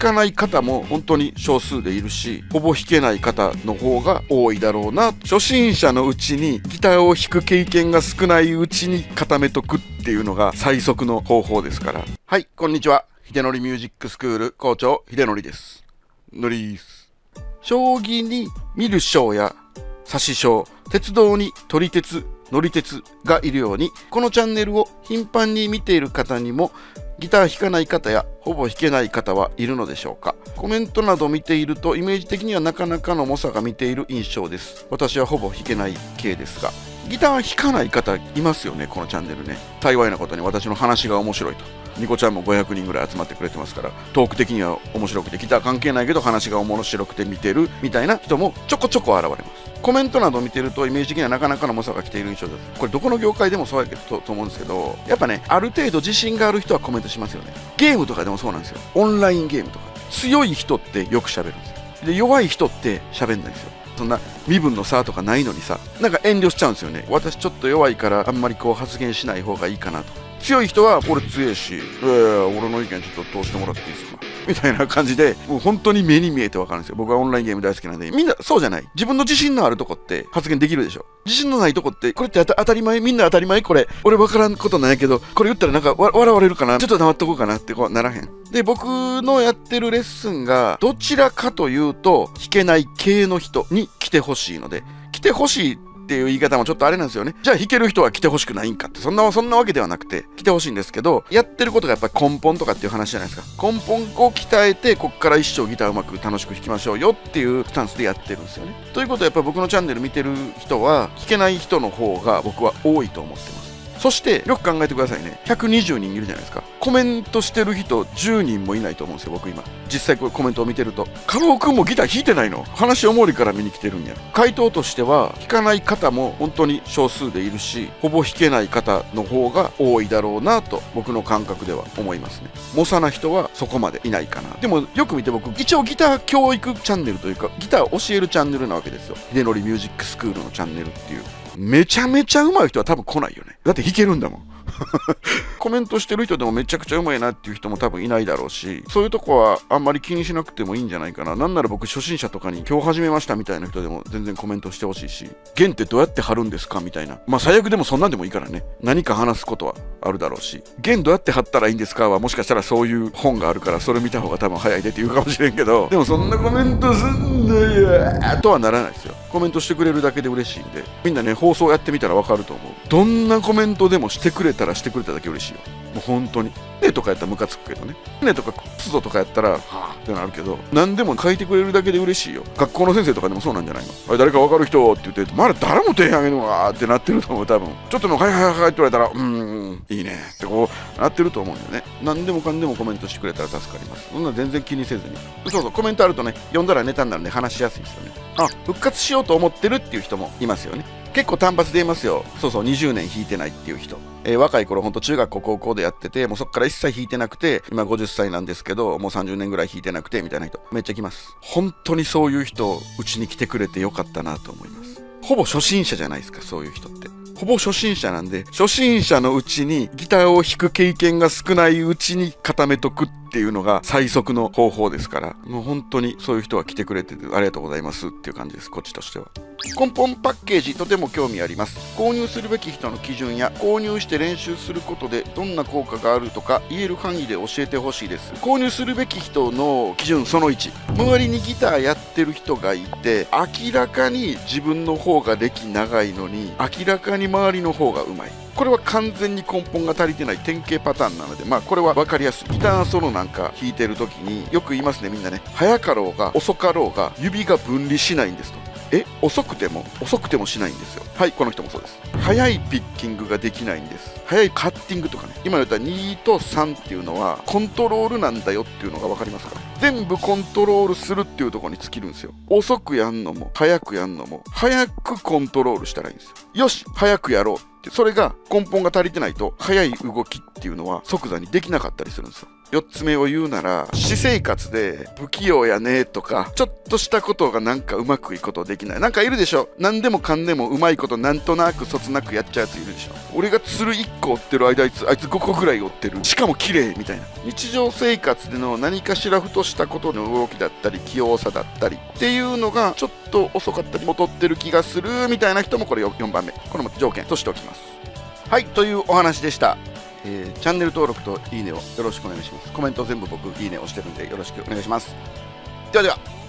かない方も本当に少数でいるし、ほぼ弾けない方の方が多いだろうな。初心者のうちにギターを弾く経験が少ないうちに固めとくっていうのが最速の方法ですから。はい、こんにちは。秀則ミュージックスクール校長秀則です。のりーす。将棋に見る将や指し将、鉄道に撮り鉄、乗り鉄がいるように、このチャンネルを頻繁に見ている方にもギター弾かない方やほぼ弾けない方はいるのでしょうか。コメントなど見ているとイメージ的にはなかなかの猛者が見ている印象です。私はほぼ弾けない系ですが、ギター弾かない方いますよね、このチャンネルね。幸いなことに私の話が面白いと。ニコちゃんも500人ぐらい集まってくれてますから、トーク的には面白くて、ギター関係ないけど話が面白くて見てるみたいな人もちょこちょこ現れます。コメントなど見てるとイメージ的にはなかなかの猛者が来ている印象です。これどこの業界でもそうやけどと思うんですけど、やっぱね、ある程度自信がある人はコメントしますよね。ゲームとかでもそうなんですよ。オンラインゲームとか。強い人ってよく喋るんですよ。で、弱い人って喋んないんですよ。そんな身分の差とかないのにさ、なんか遠慮しちゃうんですよね。私ちょっと弱いからあんまりこう発言しない方がいいかなと。強い人は俺強いし、俺の意見ちょっと通してもらっていいですかみたいな感じで、もう本当に目に見えてわかるんですよ。僕はオンラインゲーム大好きなんで。みんなそうじゃない。自分の自信のあるとこって発言できるでしょ。自信のないとこって、これって当たり前、みんな当たり前これ。俺分からんことないけど、これ言ったらなんか笑われるかな、ちょっと黙っとこうかなってこうならへん。で、僕のやってるレッスンが、どちらかというと、弾けない系の人に来てほしいので、来てほしいっていう言い方もちょっとあれなんですよね。じゃあ弾ける人は来てほしくないんかって、そんなわけではなくて来てほしいんですけど、やってることがやっぱり根本とかっていう話じゃないですか。根本を鍛えて、こっから一生ギターうまく楽しく弾きましょうよっていうスタンスでやってるんですよね。ということはやっぱり僕のチャンネル見てる人は弾けない人の方が僕は多いと思ってます。そしてよく考えてくださいね。120人いるじゃないですか。コメントしてる人10人もいないと思うんですよ、僕今。実際これコメントを見てると。カバオくんもギター弾いてないの？話おもろいから見に来てるんや。回答としては、弾かない方も本当に少数でいるし、ほぼ弾けない方の方が多いだろうなと僕の感覚では思いますね。猛者な人はそこまでいないかな。でもよく見て僕、一応ギター教育チャンネルというか、ギターを教えるチャンネルなわけですよ。秀則ミュージックスクールのチャンネルっていう。めちゃめちゃ上手い人は多分来ないよね。だって弾けるんだもん。コメントしてる人でもめちゃくちゃうまいなっていう人も多分いないだろうし、そういうとこはあんまり気にしなくてもいいんじゃないかな。なんなら僕初心者とかに今日始めましたみたいな人でも全然コメントしてほしいし、弦ってどうやって張るんですかみたいな。まあ最悪でもそんなんでもいいからね。何か話すことはあるだろうし、弦どうやって張ったらいいんですかはもしかしたらそういう本があるからそれ見た方が多分早いでって言うかもしれんけど、でもそんなコメントすんだよとはならないですよ。コメントしてくれるだけで嬉しいんで、みんなね、放送やってみたらわかると思う。どんなコメントでもしてくれたらしてくれただけ嬉しいよ。もう本当に。ねとかやったらムカつくけどね。ねとかクソとかやったらはぁってなるけど、何でも書いてくれるだけで嬉しいよ。学校の先生とかでもそうなんじゃないの？あれ誰かわかる人って言ってると、まだ誰も手挙げるのかってなってると思う、多分。ちょっとのはいはいはいって言われたら、いいねってこうなってると思うんだよね。何でもかんでもコメントしてくれたら助かります。そんな全然気にせずに。そうそう、コメントあるとね、読んだらネタになるんで話しやすいですよね。あ、復活しようと思ってるっていう人もいますよね。結構単発で言いますよ。そうそう、20年弾いてないっていう人。若い頃ほんと中学校高校でやってて、もうそっから一切弾いてなくて、今50歳なんですけど、もう30年ぐらい弾いてなくてみたいな人めっちゃ来ます。本当にそういう人うちに来てくれてよかったなと思います。ほぼ初心者じゃないですか、そういう人って。ほぼ初心者なんで、初心者のうちにギターを弾く経験が少ないうちに固めとくっていうのが最速の方法ですから、もう本当にそういう人が来てくれててありがとうございますっていう感じです、こっちとしては。根本パッケージとても興味あります。購入するべき人の基準や購入して練習することでどんな効果があるとか言える範囲で教えてほしいです。購入するべき人の基準その1、周りにギターやってる人がいて明らかに自分の方が歴長いのに明らかに周りの方がうまい。これは完全に根本が足りてない典型パターンなので、まあこれは分かりやすい。ギターソロなんか弾いてる時によく言いますね、みんなね。早かろうが遅かろうが指が分離しないんですと。遅くてもしないんですよ。はい、この人もそうです。早いピッキングができないんです。早いカッティングとかね。今言った2と3っていうのはコントロールなんだよっていうのが分かりますか？全部コントロールするっていうところに尽きるんですよ。遅くやんのも早くやんのも早くコントロールしたらいいんですよ。よし、早くやろうって、それが根本が足りてないと早い動きっていうのは即座にできなかったりするんですよ。4つ目を言うなら、私生活で不器用やねとか、ちょっとしたことがなんかうまくいくことできない。なんかいるでしょ。何でもかんでもうまいことなんとなくそつなくやっちゃうやついるでしょ。俺が釣る1 個追ってる間あいつ5個ぐらい追ってる、しかも綺麗みたいな。日常生活での何かしらふとしたことの動きだったり器用さだったりっていうのがちょっと遅かったり劣ってる気がするみたいな人もこれ4番目、これも条件としておきます。はい、というお話でした。チャンネル登録といいねをよろしくお願いします。コメント全部僕いいね押してるんでよろしくお願いします。ではでは。